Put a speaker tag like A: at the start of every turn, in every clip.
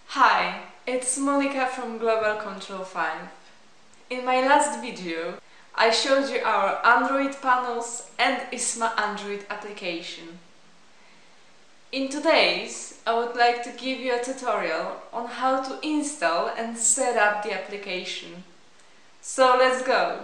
A: Hi, it's Monika from Global Control 5. In my last video, I showed you our Android panels and ISMA Android application. In today's, I would like to give you a tutorial on how to install and set up the application. So let's go!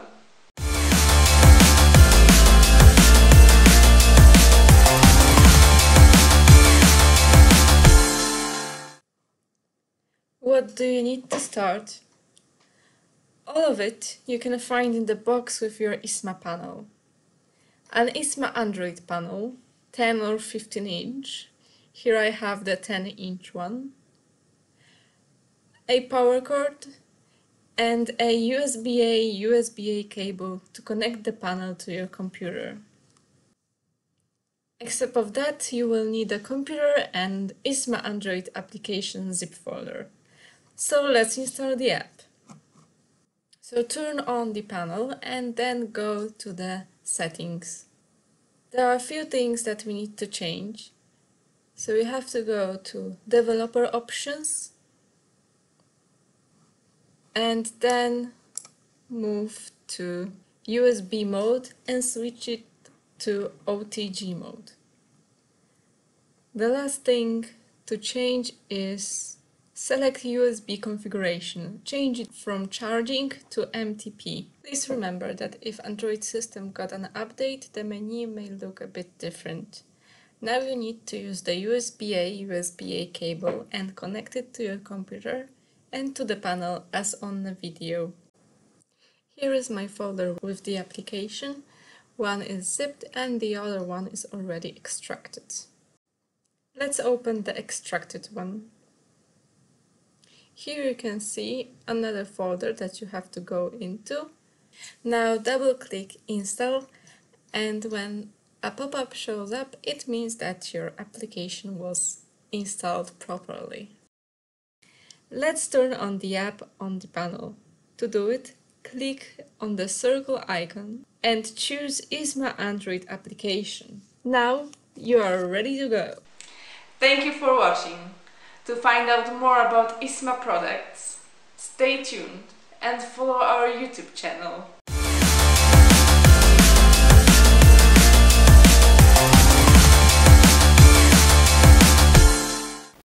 A: What do you need to start? All of it you can find in the box with your ISMA panel. An ISMA Android panel, 10 or 15 inch. Here I have the 10-inch one. A power cord and a USB-A cable to connect the panel to your computer. Except of that, you will need a computer and ISMA Android application zip folder. So let's install the app. So turn on the panel and then go to the settings. There are a few things that we need to change. So you have to go to developer options and then move to USB mode and switch it to OTG mode. The last thing to change is select USB configuration. Change it from charging to MTP. Please remember that if Android system got an update, the menu may look a bit different. Now you need to use the USB-A cable and connect it to your computer and to the panel as on the video. Here is my folder with the application. One is zipped and the other one is already extracted. Let's open the extracted one. Here you can see another folder that you have to go into. Now double click install, and when a pop-up shows up, it means that your application was installed properly. Let's turn on the app on the panel. To do it, click on the circle icon and choose ISMA Android application. Now you are ready to go. Thank you for watching. To find out more about ISMA products, stay tuned and follow our YouTube channel.